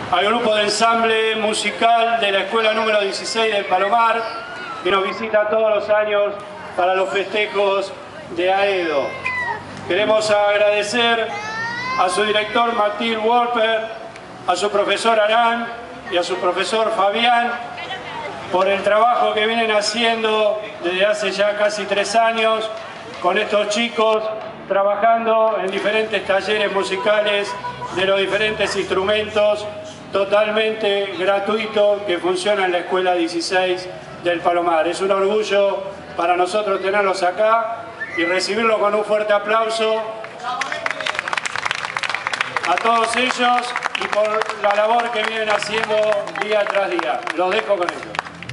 al grupo de ensamble musical de la escuela número 16 del Palomar, que nos visita todos los años para los festejos de Aedo. Queremos agradecer a su director Martín Wolper, a su profesor Arán y a su profesor Fabián por el trabajo que vienen haciendo desde hace ya casi 3 años con estos chicos, trabajando en diferentes talleres musicales de los diferentes instrumentos, totalmente gratuito, que funciona en la Escuela 16 del Palomar. Es un orgullo para nosotros tenerlos acá y recibirlos con un fuerte aplauso a todos ellos y por la labor que vienen haciendo día tras día. Los dejo con ellos.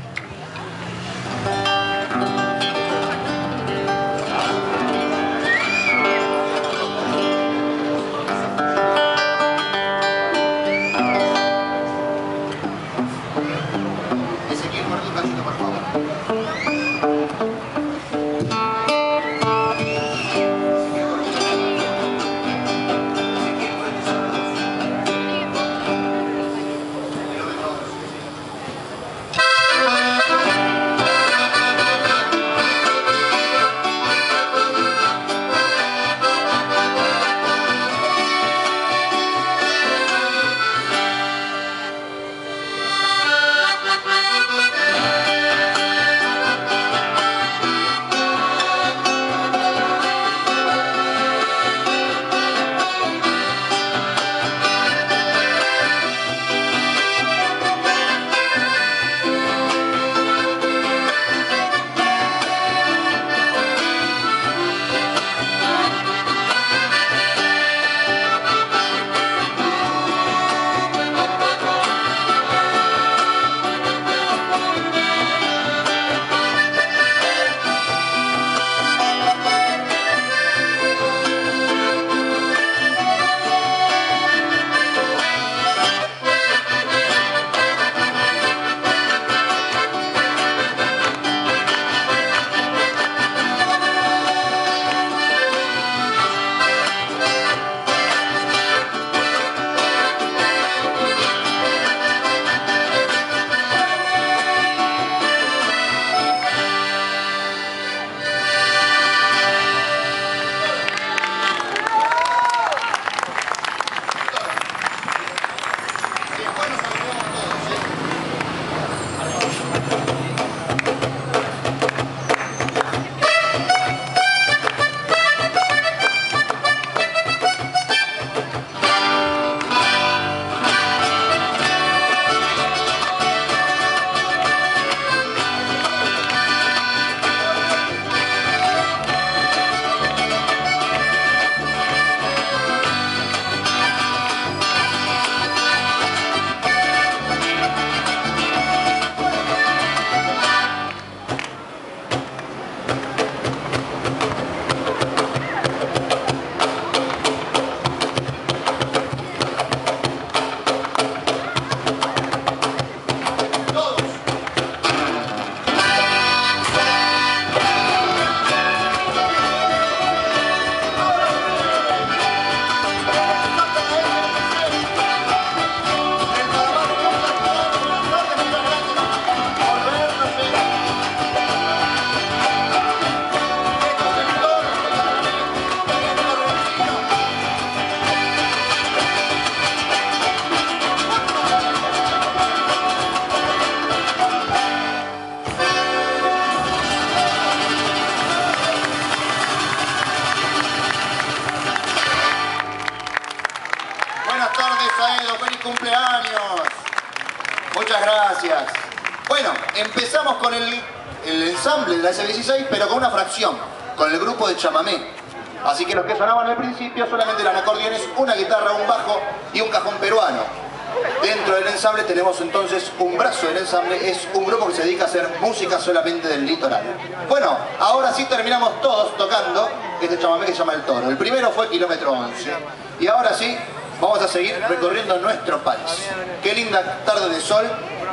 Empezamos con el ensamble de la S16, pero con una fracción, con el grupo de chamamé. Así que los que sonaban al principio solamente eran acordeones, una guitarra, un bajo y un cajón peruano. Dentro del ensamble tenemos entonces un brazo del ensamble, es un grupo que se dedica a hacer música solamente del litoral. Bueno, ahora sí terminamos todos tocando este chamamé que se llama El Toro. El primero fue Kilómetro 11. Y ahora sí, vamos a seguir recorriendo nuestro país. Qué linda tarde de sol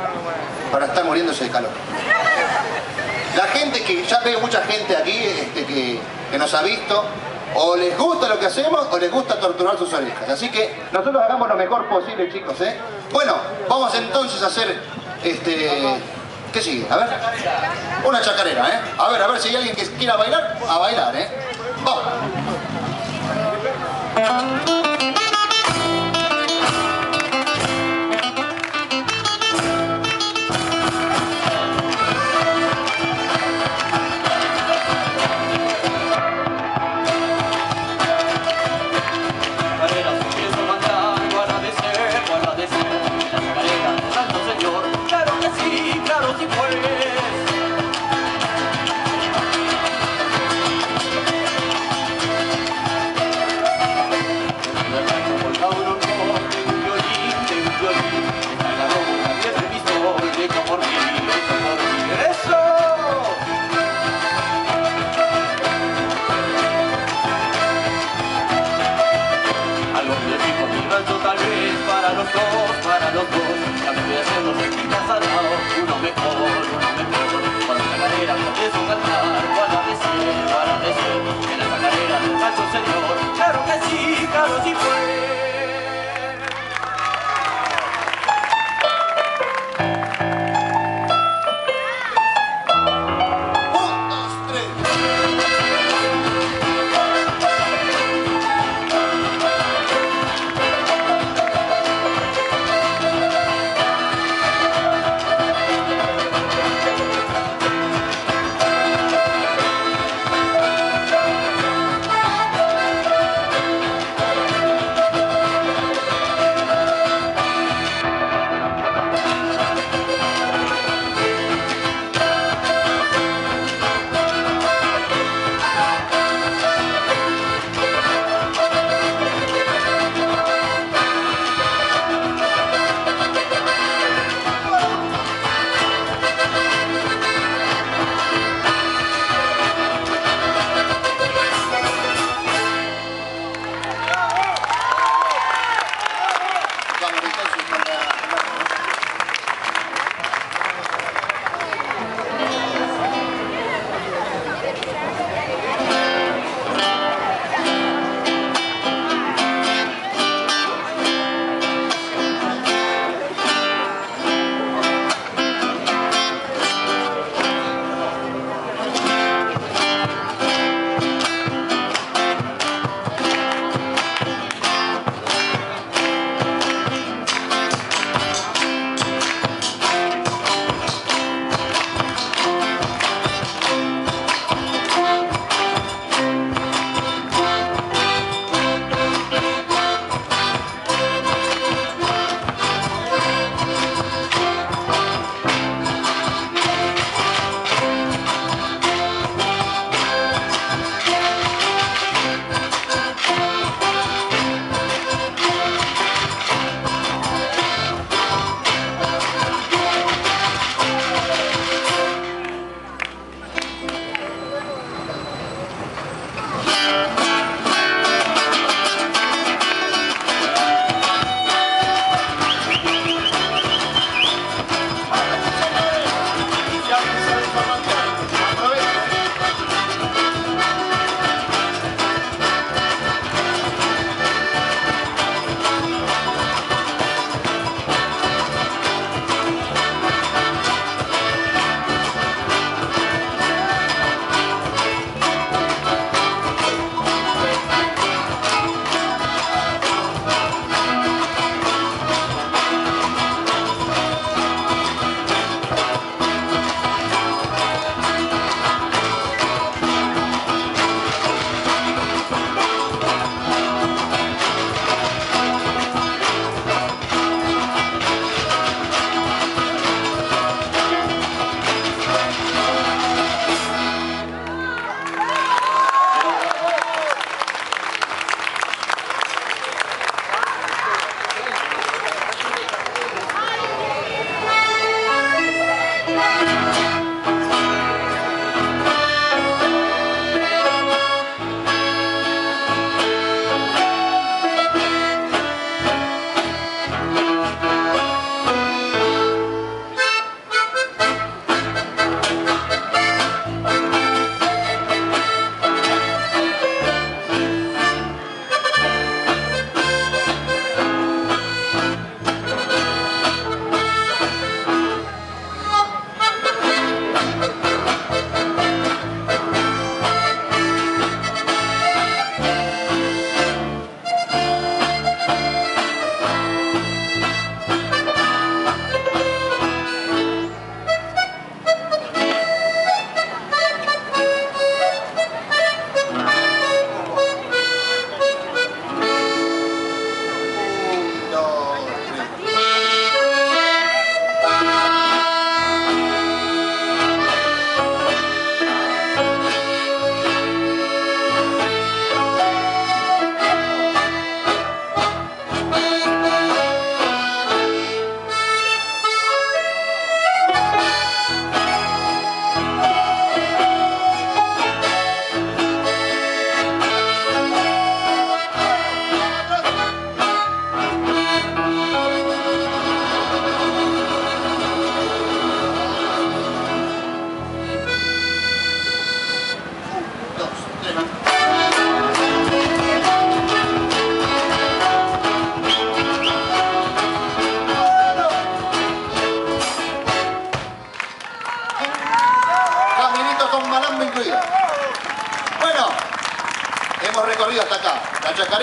para estar muriéndose de calor. La gente que, ya veo mucha gente aquí que nos ha visto, O les gusta lo que hacemos o les gusta torturar sus orejas. Así que nosotros hagamos lo mejor posible, chicos, ¿eh? Bueno, vamos entonces a hacer ¿qué sigue? A ver. Una chacarera, ¿eh? A ver si hay alguien que quiera bailar, a bailar, ¿eh? Vamos.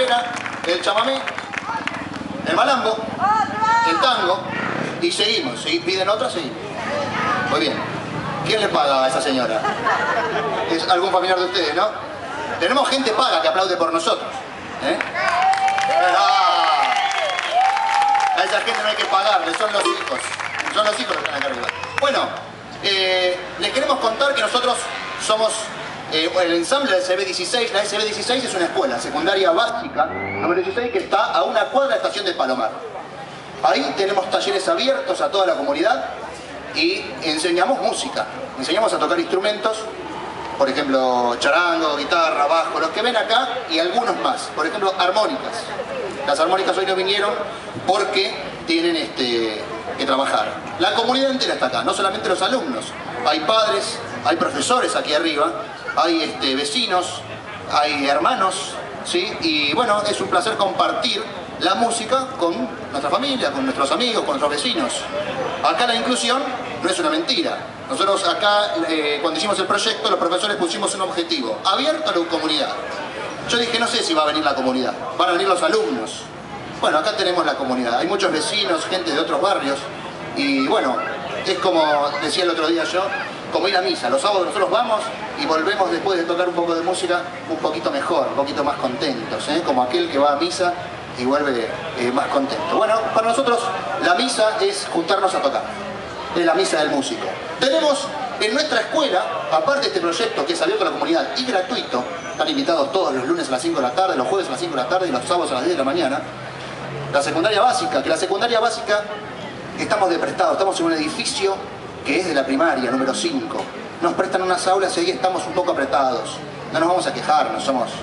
chacarera, el chamamé, el malambo, el tango, y seguimos. Si piden otra, seguimos. Muy bien. ¿Quién le paga a esa señora? Es algún familiar de ustedes, ¿no? Tenemos gente paga que aplaude por nosotros. A esa gente no hay que pagarle, son los hijos. Son los hijos los que están acá arriba. Bueno, les queremos contar que nosotros somos el ensamble de SB16. La SB16 es una escuela secundaria básica, número 16, que está a una cuadra de la estación de Palomar. Ahí tenemos talleres abiertos a toda la comunidad y enseñamos música. Enseñamos a tocar instrumentos, por ejemplo, charango, guitarra, bajo, los que ven acá y algunos más. Por ejemplo, armónicas. Las armónicas hoy no vinieron porque tienen que trabajar. La comunidad entera está acá, no solamente los alumnos. Hay padres, hay profesores aquí arriba, hay vecinos, hay hermanos, ¿sí? Y bueno, es un placer compartir la música con nuestra familia, con nuestros amigos, con nuestros vecinos. Acá la inclusión no es una mentira. Nosotros acá, cuando hicimos el proyecto, los profesores pusimos un objetivo, abierto a la comunidad. Yo dije, no sé si va a venir la comunidad, van a venir los alumnos. Bueno, acá tenemos la comunidad, hay muchos vecinos, gente de otros barrios, y bueno, es como decía el otro día yo, como ir a misa. Los sábados nosotros vamos y volvemos después de tocar un poco de música un poquito mejor, un poquito más contentos, como aquel que va a misa y vuelve más contento. Bueno, para nosotros la misa es juntarnos a tocar, es la misa del músico. Tenemos en nuestra escuela, aparte de este proyecto que es abierto a la comunidad y gratuito, están invitados todos los lunes a las 5 de la tarde, los jueves a las 5 de la tarde y los sábados a las 10 de la mañana, la secundaria básica, que la secundaria básica estamos de prestado, estamos en un edificio que es de la primaria, número 5. Nos prestan unas aulas y ahí estamos un poco apretados. No nos vamos a quejar,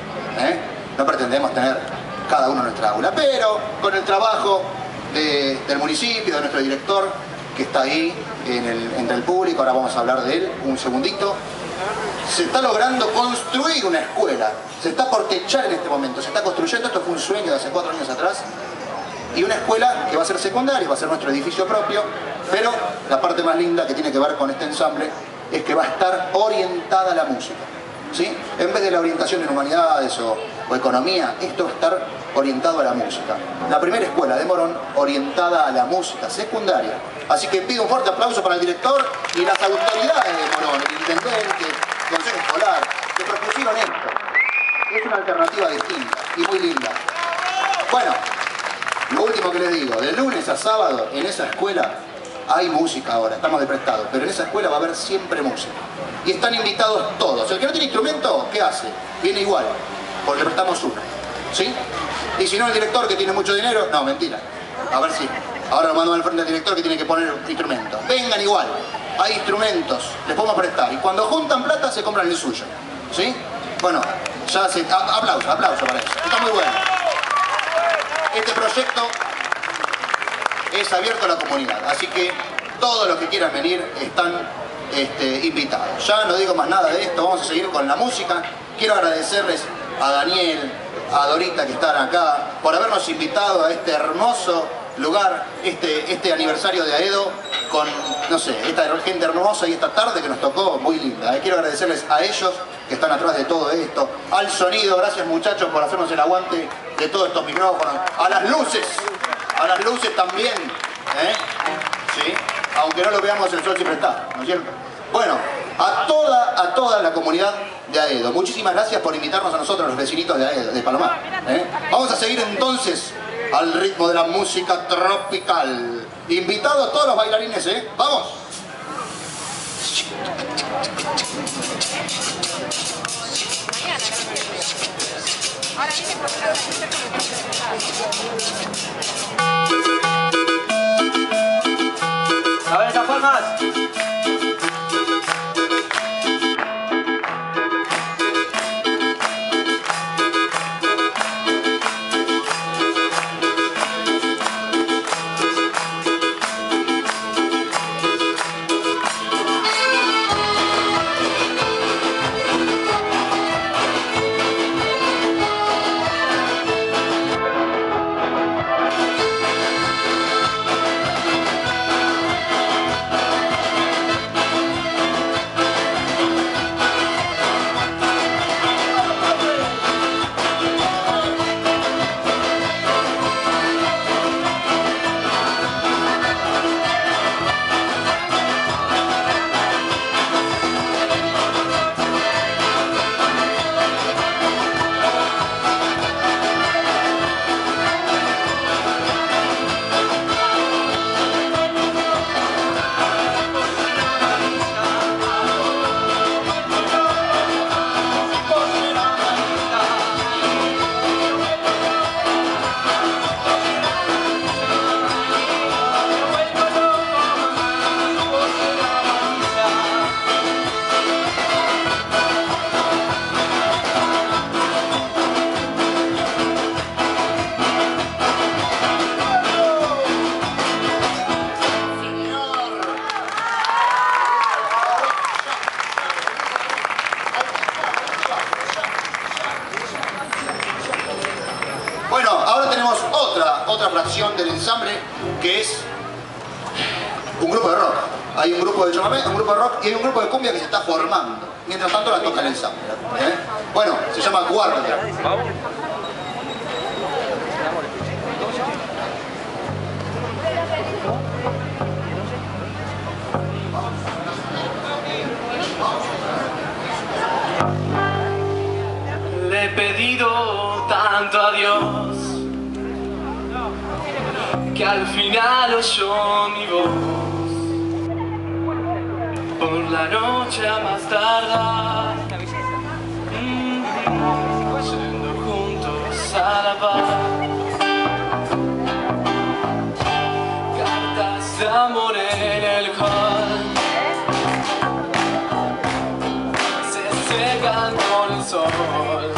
no pretendemos tener cada uno nuestra aula, pero con el trabajo del municipio, de nuestro director, que está ahí entre el público, ahora vamos a hablar de él un segundito, se está logrando construir una escuela, se está por techar en este momento, se está construyendo, esto fue un sueño de hace 4 años atrás, y una escuela que va a ser secundaria, va a ser nuestro edificio propio, pero la parte más linda que tiene que ver con este ensamble es que va a estar orientada a la música, ¿sí? En vez de la orientación en humanidades o economía, esto va a estar orientado a la música. La primera escuela de Morón orientada a la música secundaria. Así que pido un fuerte aplauso para el director y las autoridades de Morón, el intendente, el consejo escolar, que propusieron esto. Es una alternativa distinta y muy linda. Bueno, lo último que les digo, de lunes a sábado en esa escuela hay música ahora, estamos de prestado, pero en esa escuela va a haber siempre música. Y están invitados todos. El que no tiene instrumento, ¿qué hace? Viene igual, porque le prestamos uno, ¿sí? Y si no, el director que tiene mucho dinero, no, mentira. A ver si, ahora lo mando al frente del director que tiene que poner instrumentos. Vengan igual, hay instrumentos, les podemos prestar. Y cuando juntan plata, se compran el suyo, ¿sí? Bueno, ya se... Aplauso para eso. Está muy bueno. Este proyecto es abierto a la comunidad, así que todos los que quieran venir están invitados. Ya no digo más nada de esto, vamos a seguir con la música. Quiero agradecerles a Daniel, a Dorita que están acá, por habernos invitado a este hermoso lugar, este aniversario de Aedo, con, no sé, esta gente hermosa y esta tarde que nos tocó muy linda. Quiero agradecerles a ellos que están atrás de todo esto, al sonido, gracias muchachos por hacernos el aguante de todos estos micrófonos, a las luces también, ¿sí? Aunque no lo veamos, el sol siempre está, ¿no es cierto? Bueno, a toda la comunidad de Aedo, muchísimas gracias por invitarnos a nosotros, los vecinitos de Aedo, de Palomar. Vamos a seguir entonces al ritmo de la música tropical. Invitados todos los bailarines, ¡vamos! Ahora viene por a ver, esas palmas. es un grupo de rock. Hay un grupo de chamamé, un grupo de rock y hay un grupo de cumbia que se está formando. Mientras tanto la toca el ensamble. Bueno, se llama Guardia. Le he pedido tanto a Dios que al final oyó mi voz. Por la noche a más tardar, yendo juntos a la paz. Cartas de amor en el hall se secan con el sol.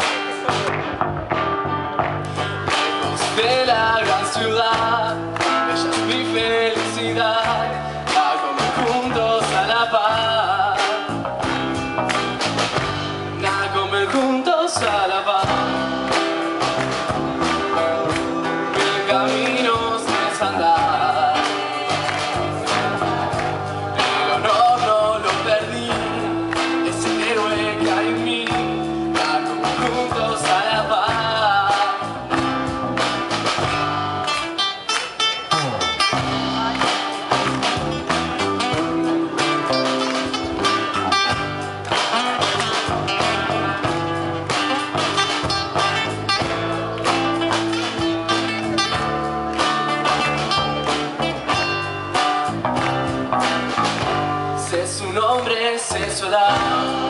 Lejos de la gran ciudad, ella es mi felicidad. A comer juntos a la paz. A comer juntos a la paz. Mil caminos desandar. El honor no lo perdí. Es el héroe que hay en mí. A comer juntos a la paz. Sé su nombre, sé su edad.